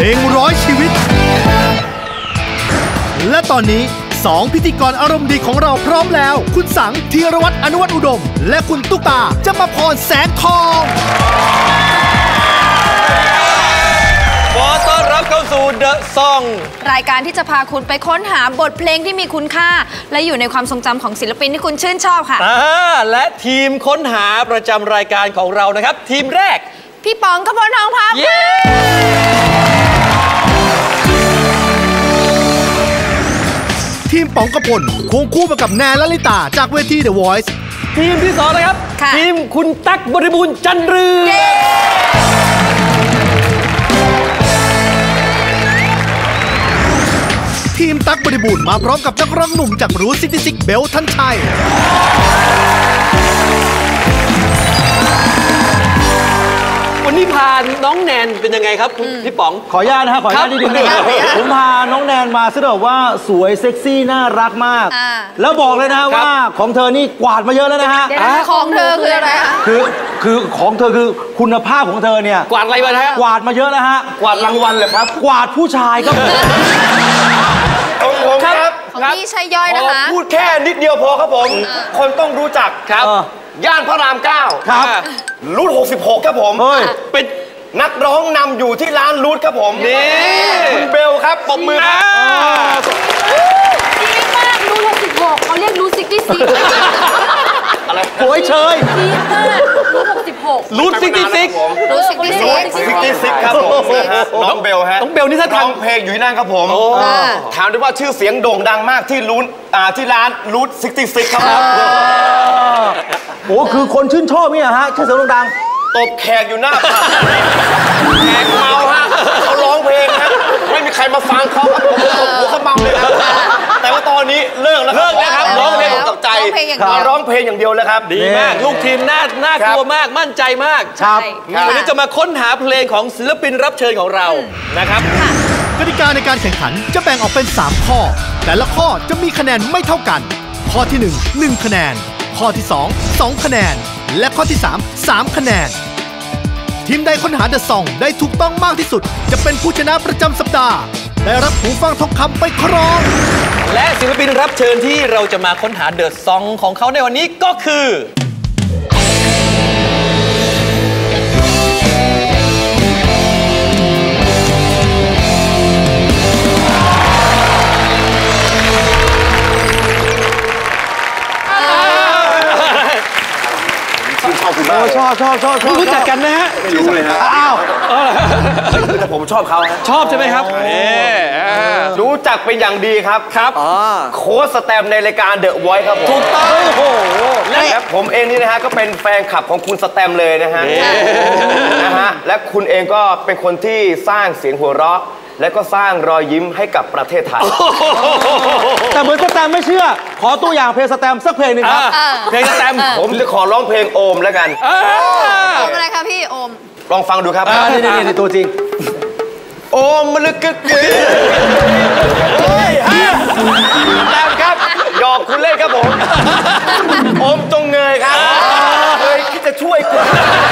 ลงร้อยชีวิตและตอนนี้2พิธีกรอารมณ์ดีของเราพร้อมแล้วคุณสังธีรวัฒน์อนุวัฒน์อุดมและคุณตุ๊กตาจะมาพรแสงทองขอต้อนรับเข้าสู่เดอะซองรายการที่จะพาคุณไปค้นหาบทเพลงที่มีคุณค่าและอยู่ในความทรงจำของศิลปินที่คุณชื่นชอบค่ะและทีมค้นหาประจำรายการของเรานะครับทีมแรกพี่ป๋องกพลทองพับทีมป๋องกพลควงคู่มากับแนนลลิตาจากเวที The Voice ทีมที่2นะครับทีมคุณตั๊กบริบูรณ์จันเรืองทีมตั๊กบริบูรณ์มาพร้อมกับนักร้องหนุ่มจากรูท66เบลทันชัยวันนี้พาน้องแนนเป็นยังไงครับพี่ป๋องขออนุญาตนะครับขออนุญาตนิดนึงผมพาน้องแนนมาซึ่งแบบว่าสวยเซ็กซี่น่ารักมากแล้วบอกเลยนะว่าของเธอนี่กวาดมาเยอะแล้วนะฮะของเธอคืออะไรคะคือของเธอคือคุณภาพของเธอเนี่ยกวาดอะไรมาฮะกวาดมาเยอะแล้วฮะกวาดรางวัลเลยครับกวาดผู้ชายครับผมครับของพี่ชัยย่อยนะคะพูดแค่นิดเดียวพอครับผมคนต้องรู้จักครับย่านพระราม9 ครับรูท66ครับผมเป็นนักร้องนำอยู่ที่ร้านรูทครับผมนี่คุณเบลครับปรบมือครับดีมากรูท66เขาเรียกรูท66 อะไรโวยเชยดีมากรูท66 รูท 66ครับผมน้องเบลฮะน้องเบลนี่ถ้าร้องเพลงอยู่ที่นั่นครับผมถามได้ว่าชื่อเสียงโด่งดังมากที่ร้านรูท66ครับผมโอ้คือคนชื่นชอบนี่ฮะชื่อเสียงโด่งดังตบแขกอยู่หน้าผับแขกเมาฮะเขาร้องเพลงฮะไม่มีใครมาฟังเขาครับผมตบหัวเขาเมาเลยครับแต่ว่าตอนนี้เลิกแล้วครับร้องเพลงตกใจมาร้องเพลงอย่างเดียวแล้วครับดีมากลูกทีมน่ากลัวมากมั่นใจมากครับวันนี้จะมาค้นหาเพลงของศิลปินรับเชิญของเรานะครับกติกาในการแข่งขันจะแบ่งออกเป็น3ข้อแต่ละข้อจะมีคะแนนไม่เท่ากันข้อที่1 1 คะแนนข้อที่2 2 คะแนนและข้อที่3 3 คะแนนทีมใดค้นหาเดอะซองได้ถูกต้องมากที่สุดจะเป็นผู้ชนะประจำสัปดาห์ได้รับหูฟังทองคำไปครองและศิลปินรับเชิญที่เราจะมาค้นหาเดอะซองของเขาในวันนี้ก็คือชอบรู้จักกันนะฮะไม่รู้เลยฮะอ้าวแต่ผมชอบเขาฮะชอบใช่ไหมครับรู้จักเป็นอย่างดีครับโค้ชสแตมในรายการ The Voice ครับผมถูกต้องโอ้โหและผมเองนี่นะฮะก็เป็นแฟนคลับของคุณสแตมเลยนะฮะและคุณเองก็เป็นคนที่สร้างเสียงหัวเราะและก็สร้างรอยยิ้มให้กับประเทศไทยแต่เหมือนสแตมไม่เชื่อขอตัวอย่างเพลงสแตมสักเพลงหนึ่งครับเพลงสแตมผมจะขอร้องเพลงโอมแล้วกันโอมอะไรคะพี่โอมลองฟังดูครับนี่ตัวจริงโอมมันลึกกึกแตมครับหยอกคุณเล่นครับผมโอมจงเงยครับเฮ้ยคิดจะช่วยกู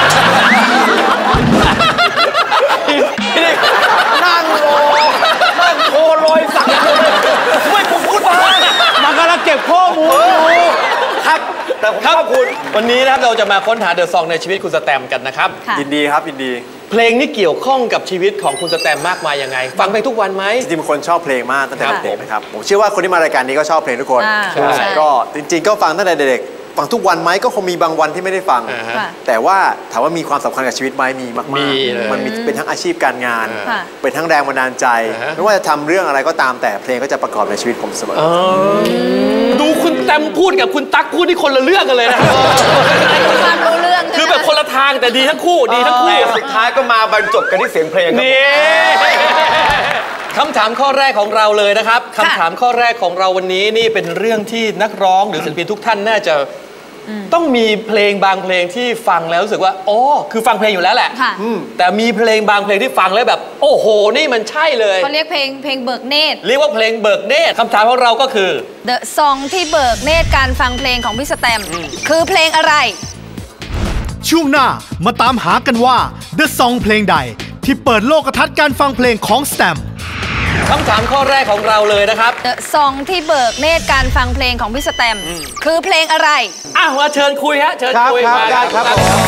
นั่งโคลอยสั่งช่วยผมพูดมามันกำลังเก็บข้อมูลครับแต่ผมชอบคุณวันนี้นะครับเราจะมาค้นหาเดอะซองในชีวิตคุณสแตมกันนะครับยินดีครับยินดีเพลงนี้เกี่ยวข้องกับชีวิตของคุณสแตมมากมายยังไงฟังเพลงทุกวันไหมจริงๆเป็นคนชอบเพลงมากตั้งแต่เด็กนะครับผมเชื่อว่าคนที่มารายการนี้ก็ชอบเพลงทุกคนก็จริงๆก็ฟังตั้งแต่เด็กฟังทุกวันไหมก็คงมีบางวันที่ไม่ได้ฟังแต่ว่าถามว่ามีความสำคัญกับชีวิตไหมมีมากๆมันมีเป็นทั้งอาชีพการงานเป็นทั้งแรงบันดาลใจไม่ว่าจะทำเรื่องอะไรก็ตามแต่เพลงก็จะประกอบในชีวิตผมเสมอดูคุณแตมพูดกับคุณตั๊กพูดที่คนละเรื่องกันเลยนะความรู้เรื่องคือแบบคนละทางแต่ดีทั้งคู่สุดท้ายก็มาบรรจบกันที่เสียงเพลงนี่คำถามข้อแรกของเราเลยนะครับคำถามข้อแรกของเราวันนี้นี่เป็นเรื่องที่นักร้องหรือศิลปินทุกท่านน่าจะต้องมีเพลงบางเพลงที่ฟังแล้วรู้สึกว่าอ๋อคือฟังเพลงอยู่แล้วแหละแต่มีเพลงบางเพลงที่ฟังแล้วแบบโอ้โหนี่มันใช่เลยเขาเรียกเพลงเบิกเนตรเรียกว่าเพลงเบิกเนตรคำถามของเราก็คือ The Song ที่เบิกเนตรการฟังเพลงของพี่สแตมคือเพลงอะไรช่วงหน้ามาตามหากันว่า The Song เพลงใดที่เปิดโลกทัศน์การฟังเพลงของสแตมป์คำถามข้อแรกของเราเลยนะครับซองที่เบิกเนตรการฟังเพลงของพี่สแตมป์คือเพลงอะไรมาเชิญคุยฮะเชิญคุยครับ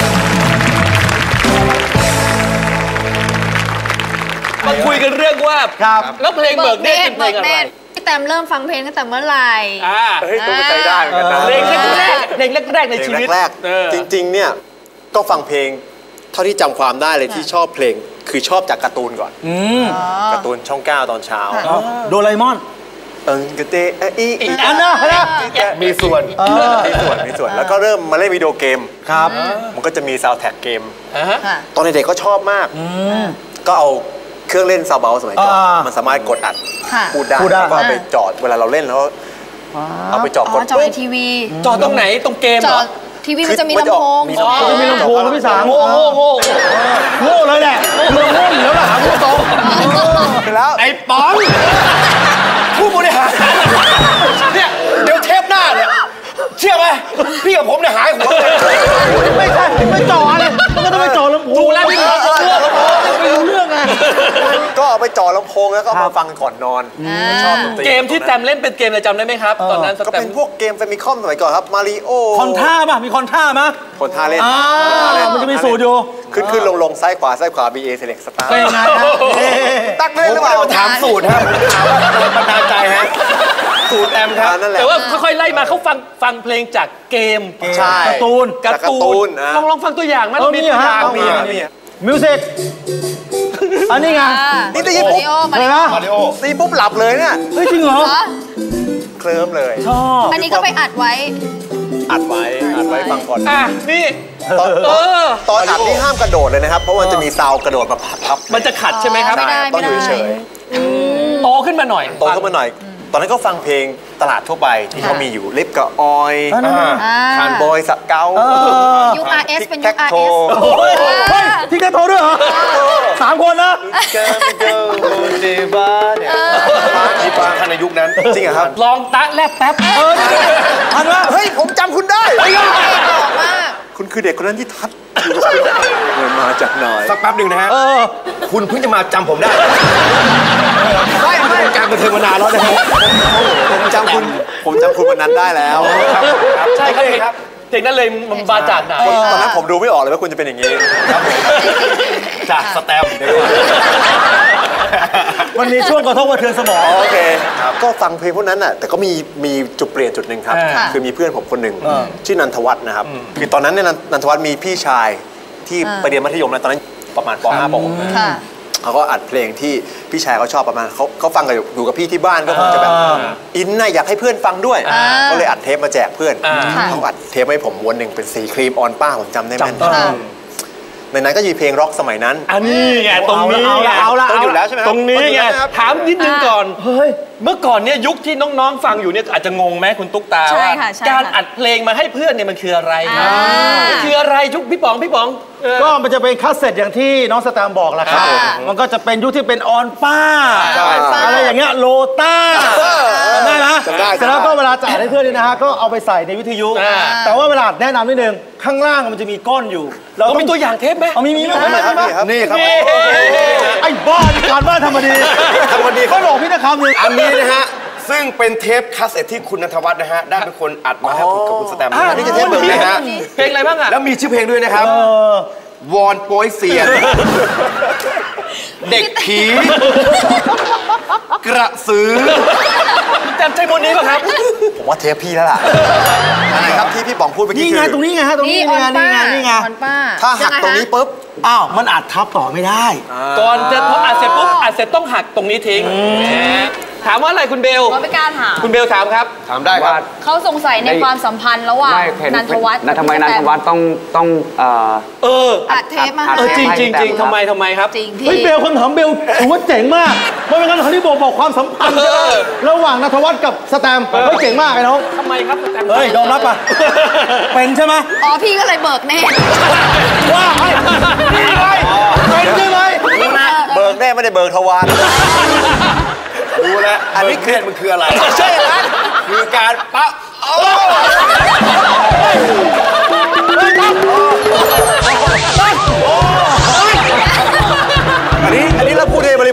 มาคุยกันเรื่องว่าแล้วเพลงเบิกเนตรเป็นเพลงอะไรพี่แตมเริ่มฟังเพลงตั้งแต่เมื่อไหร่ตัวใจได้เหมือนกันนะเพลงแรกในชีวิตแรกจริงๆเนี่ยก็ฟังเพลงเท่าที่จำความได้เลยที่ชอบเพลงคือชอบจากการ์ตูนก่อนการ์ตูนช่อง 9 ตอนเช้าโดราเอมอนกเตอีอันนั้นมีส่วนแล้วก็เริ่มมาเล่นวิดีโอเกมครับมันก็จะมีซาวด์แทร็กเกมตอนเด็กๆก็ชอบมากก็เอาเครื่องเล่นซาวเบลสมัยก่อนมันสามารถกดอัดพูดได้แล้วก็ไปจอดเวลาเราเล่นแล้วเอาไปจอดกดจอดทีวีจอดตรงไหนตรงเกมเหรอทีวีมันจะมีลำโพงมีลำโพงพี่สามโง่เลยแหละโง่แล้วล่ะพูดตรงแล้วไอ้ป๋องผู้บริหารเนี่ยเดี๋ยวเทปหน้าเนี่ยเชื่อไหมพี่กับผมเนี่ยหายหัวเลยไม่ใช่ไม่จ่อเลยมันก็ต้องไปจ่อลำโพงดูแลพี่ป๋องไม่รู้เรื่องไงก็เอาไปจ่อลำโพงแล้วก็มาฟังก่อนนอนชอบเกมที่แตมเล่นเป็นเกมอะไรจำได้ไหมครับตอนนั้นก็เป็นพวกเกมแฟมิคอมสมัยก่อนครับมาริโอคอนท่าป่ะมีคอนท่ามั้ยคอนท่าเล่นมันจะมีสูตรอยู่ขึ้นลงซ้ายขวา BA Select Start เป็นไงฮะตั้งเล่นหรือเปล่าถามสูตรครับบันดาลใจฮะสูตรแอมครับแต่ว่าค่อยๆไล่มาเขาฟังเพลงจากเกมการ์ตูนลองฟังตัวอย่างมั้ยมีตัวอย่างมีมิวสิกอันนี้ไงนี่ได้ยินปุ๊บเลยนะตีปุ๊บหลับเลยเนี่ยเฮ้ยจริงเหรอเคลิ้มเลยชอบอันนี้ก็ไปอัดไว้ฟังก่อนนี่ตอนอัดนี่ห้ามกระโดดเลยนะครับเพราะมันจะมีซาวกระโดดมาพับมันจะขัดใช่ไหมครับต้องอยู่เฉยโตขึ้นมาหน่อยตอนนั้นก็ฟังเพลงตลาดทั่วไปที่เขามีอยู่ลิฟกับออยคานบอยสักเกายุค RS เป็นยุค RS ที่แกโทรด้วยเหรอ3 คนนะนี่ฟังทันในยุคนั้นจริงเหรอครับลองตะแลบแป๊บทันว่าเฮ้ยผมจำคุณได้คุณคือเด็กคนนั้นที่ทัดเงินมาจากหน่อยสักแป๊บหนึ่งนะฮะคุณเพิ่งจะมาจำผมได้ไม่การบันเทิงมานานแล้วนะครับผมจำคุณวันนั้นได้แล้วใช่ครับเพลงนั้นเลยมันมาจากไหนตอนนั้นผมดูไม่ออกเลยว่าคุณจะเป็นอย่างนี้จากสแตมป์มันมีช่วงกระทบกระเทือนสมองโอเคก็ฟังเพลงพวกนั้นน่ะแต่ก็มีจุดเปลี่ยนจุดหนึ่งครับคือมีเพื่อนผมคนหนึ่งชื่อนันทวัฒน์นะครับคือตอนนั้นเนี่ยนันทวัฒน์มีพี่ชายที่ไปเรียนมัธยมแล้วตอนนั้นประมาณป .5 ป .6 เขาก็อัดเพลงที่พี่ชายเขาชอบประมาณเขาฟังกันอยู่กับพี่ที่บ้านก็คงจะแบบอินน่ะอยากให้เพื่อนฟังด้วยก็เลยอัดเทปมาแจกเพื่อนเขาอัดเทปให้ผมวันหนึ่งเป็นสีครีมออนป้าผมจำได้แม่นในนั้นก็มีเพลงร็อกสมัยนั้นอันนี้ไงตรงนี้ไงต้องอยู่แล้วใช่ไหมตรงนี้ไงถามนิดนึงก่อนเมื่อก่อนเนี่ยยุคที่น้องๆฟังอยู่เนี่ยอาจจะงงไหมคุณตุ๊กตาว่าการอัดเพลงมาให้เพื่อนเนี่ยมันคืออะไรครับคืออะไรยุคพี่ป๋องก็มันจะเป็นคัสเซ็ตอย่างที่น้องสแตมบอกแหละครับมันก็จะเป็นยุคที่เป็นออนป้าอะไรอย่างเงี้ยโลต้าได้นะเสร็จแล้วก็เวลาจ่ายให้เพื่อนนี่นะฮะก็เอาไปใส่ในวิทยุแต่ว่าเวลาแนะนำนิดนึงข้างล่างมันจะมีก้อนอยู่เรามีตัวอย่างเทปไหมมีนี่ครับไอ้บ้าการบ้านทำมาดีเขาบอกพี่นะครับอันนี้นะฮะซึ่งเป็นเทปคาสเซ็ตที่คุณณัฐวัฒน์นะฮะได้เป็นคนอัดมาให้กับคุณสแตมป์นี่จะเทปเบิร์ดนะฮะเพลงอะไรบ้างอ่ะแล้วมีชื่อเพลงด้วยนะครับวอนโป้ยเซียนเด็กผีกระสือจำใช่บนนี้ป่ะครับผมว่าเทปพี่แล้วล่ะอะไรครับที่พี่ป๋องพูดเมื่อกี้นี่ไงตรงนี้ไงฮะตรงนี้ไงถ้าหักตรงนี้ปุ๊บมันอัดทับต่อไม่ได้ก่อนจะพออัดเสร็จปุ๊บอัดเสร็จต้องหักตรงนี้ทิ้งถามว่าอะไรคุณเบลไม่กล้าถามคุณเบลถามครับถามได้ครับเขาสงสัยในความสัมพันธ์ระหว่างนันทวัฒน์ทำไมนันทวัฒน์ต้องอัดเทปมาจริงทำไมครับจริงพี่เบลคำถามเบลถือว่าเจ๋งมากเพราะเป็นการที่บอกความสัมพันธ์ระหว่างนันทวัฒน์กับสแตมป์เจ๋งมากไอ้น้องทำไมครับสแตมป์ยอมรับป่ะเป็นใช่ไหมพี่ก็เลยเบิกแน่ว่านี่ไงเป็นใช่ไหมเบิกแน่ไม่ได้เบิกทวารดูแลอันนี้เครียดมันคืออะไรใช่ไหมคือการปะ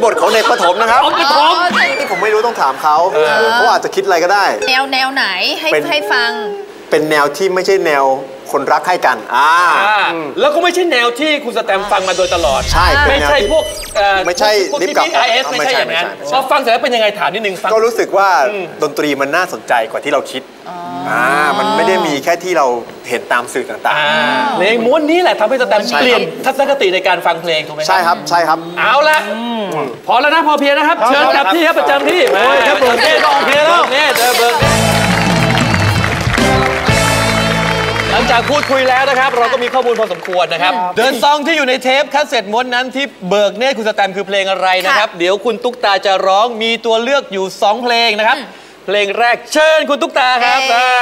บทของเด็กประถมนะครับประถมนี่ผมไม่รู้ต้องถามเขาอาจจะคิดอะไรก็ได้แนวไหนให้ฟังเป็นแนวที่ไม่ใช่แนวคนรักให้กันแล้วก็ไม่ใช่แนวที่คุณสแตมฟังมาโดยตลอดใช่ไม่ใช่พวกไม่ใช่ลิฟกับ RS ไม่ใช่อย่างนั้นพอฟังเสร็จแล้วเป็นยังไงถามนิดนึงฟังก็รู้สึกว่าดนตรีมันน่าสนใจกว่าที่เราคิดมันไม่ได้มีแค่ที่เราเห็นตามสื่อต่างๆเพลงม้วนนี้แหละทำให้สแตมเปลี่ยนทัศนคติในการฟังเพลงถูกไหมใช่ครับใช่ครับเอาละพอแล้วนะพอเพียงนะครับเชิญกลับที่ครับประจำที่แค่เปิดเทศก็โอเคแล้วหลังจากพูดคุยแล้วนะครับเราก็มีข้อมูลพอสมควรนะครับเดินซองที่อยู่ในเทปคัสเซ็ตม้วนนั้นที่เบิกเนตรคุณสแตมคือเพลงอะไรนะครับเดี๋ยวคุณตุ๊กตาจะร้องมีตัวเลือกอยู่2เพลงนะครับเพลงแรกเชิญคุณตุ๊กตาครับ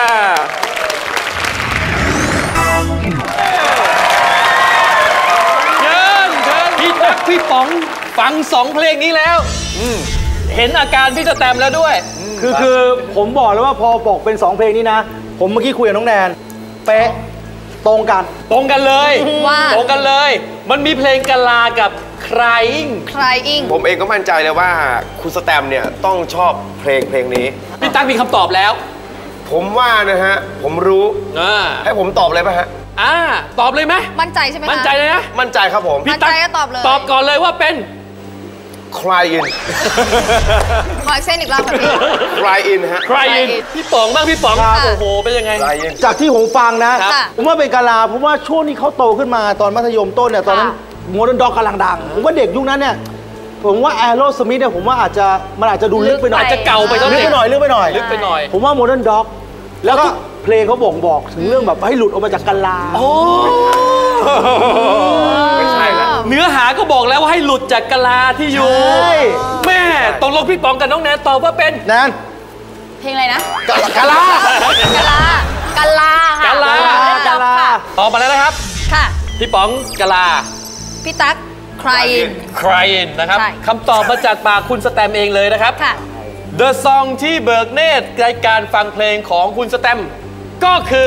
เชิญพี่ตั๊กพี่ป๋องฟัง2เพลงนี้แล้วเห็นอาการพี่สแตมแล้วด้วยคือผมบอกแล้วว่าพอบอกเป็น2เพลงนี้นะผมเมื่อกี้คุยกับน้องแนนเป๊ะตรงกันเลยตรงกันเลยมันมีเพลงกะลากับ Crying ผมเองก็มั่นใจเลยว่าคุณสแตมเนี่ยต้องชอบเพลงนี้พี่ตั๊กมีคำตอบแล้วผมว่านะฮะผมรู้ให้ผมตอบเลยป่ะฮะตอบเลยไหมมั่นใจใช่ไหมมั่นใจเลยนะมั่นใจครับผมพี่ตั๊กตอบเลยตอบก่อนเลยว่าเป็น Crying ขอเส้นอีกรอบค่ะพี่ Crying ฮะ Crying พี่ป๋องบ้างพี่ป๋องโอ้โหเป็นยังไงจากที่ผมฟังนะผมว่าเป็นกะลาผมว่าช่วงที่เขาโตขึ้นมาตอนมัธยมต้นเนี่ยตอนนั้นโมเดิร์นด็อกกำลังดังผมว่าเด็กยุคนั้นเนี่ยผมว่าแอโรสมิธเนี่ยผมว่าอาจจะดูลึกไปหน่อยอาจจะเก่าไปลึกไปหน่อยผมว่าโมเดิร์นด็อกแล้วก็เพลงเขาบอกถึงเรื่องแบบให้หลุดออกมาจากกะลาไม่ใช่นะเนื้อหาก็บอกแล้วว่าให้หลุดจากกะลาที่อยู่แม่ตกลงพี่ป๋องกับน้องแนนตอบว่าเป็นแนนเพลงอะไรนะกะลาตอบมาแล้วนะครับค่ะพี่ป๋องกะลาพี่ตั๊ก Crying นะครับคำตอบมาจากปากคุณสแตมเองเลยนะครับ The Song ที่เบิกเนตรในการฟังเพลงของคุณสแตมก็คือ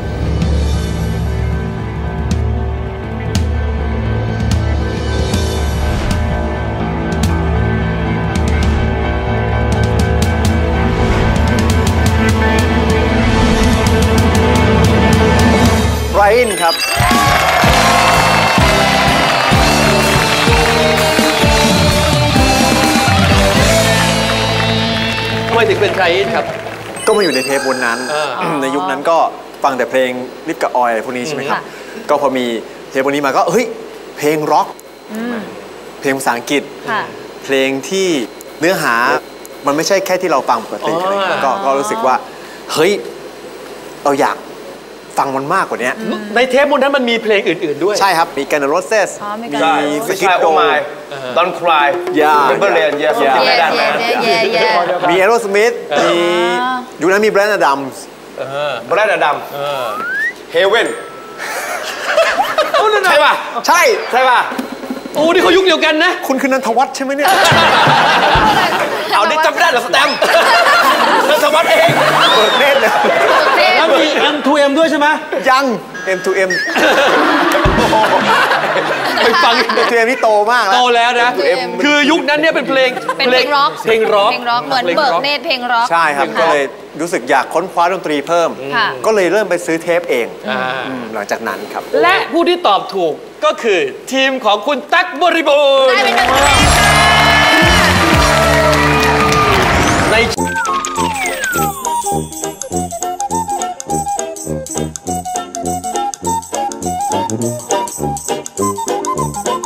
Crying ครับทำไมถึงเป็น Crying ครับก็มาอยู่ในเทปวนนั้นในยุคนั้นก็ฟังแต่เพลงลิฟกับออยอะไรพวกนี้ใช่ไหมครับก็พอมีเทปวนนี้มาก็เฮ้ยเพลงร็อกเพลงภาษาอังกฤษเพลงที่เนื้อหามันไม่ใช่แค่ที่เราฟังปกติอะไรก็รู้สึกว่าเฮ้ยเราอยากฟังมันมากกว่านี้ในเทปนั้นมันมีเพลงอื่นๆด้วยใช่ครับมีกันโรเซสมีสกิปโด Don't Cry เป็นเบอร์เรียนมีแอโรสมิธมีอยู่นั้นมีแบรนด์อดัมส์เฮเว่นใช่ป่ะใช่ป่ะโอ้นี่เขายุคเดียวกันนะคุณคือนันทวัฒน์ใช่ไหมเนี่ยเอาได้จำได้เหรอสแตมนันทวัฒน์เองเปิดเล่นเลยแล้วมี M2M ด้วยใช่ไหมยัง M2M ไปฟัง M2M นี่โตมากโตแล้วนะคือยุคนั้นเนี่ยเป็นเพลงร็อกเหมือนเบิกเนตรเพลงร็อกใช่ครับก็เลยรู้สึกอยากค้นคว้าดนตรีเพิ่มก็เลยเริ่มไปซื้อเทปเองหลังจากนั้นครับและผู้ที่ตอบถูกก็คือทีมของคุณตั๊กบริบูรณ์ได้เป็น1 คะแนนค่ะใน